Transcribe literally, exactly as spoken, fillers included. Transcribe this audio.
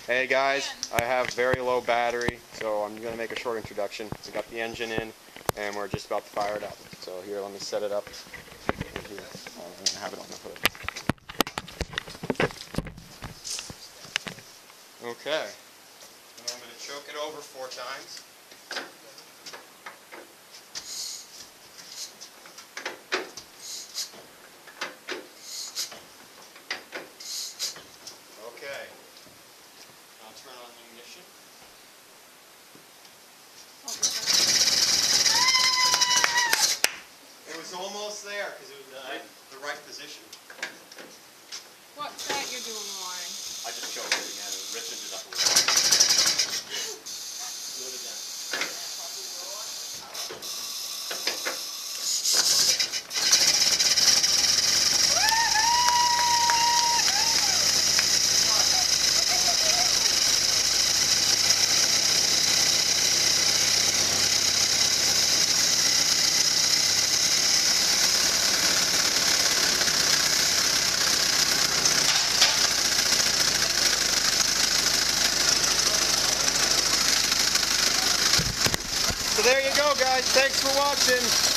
Hey guys, I have very low battery, so I'm going to make a short introduction. We got the engine in, and we're just about to fire it up. So here, let me set it up. Here, uh, I'm going to have it on the hood. Okay. And I'm going to choke it over four times. Okay. Now turn on the ignition. It was almost there because it was uh, the right position. What's that you're doing, Warren? I just choked it again and ripped it up a little bit. Do it again. So there you go, guys. Thanks for watching.